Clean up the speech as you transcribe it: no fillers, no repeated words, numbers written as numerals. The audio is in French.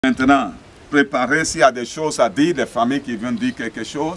Maintenant, préparer s'il y a des choses à dire, des familles qui viennent dire quelque chose.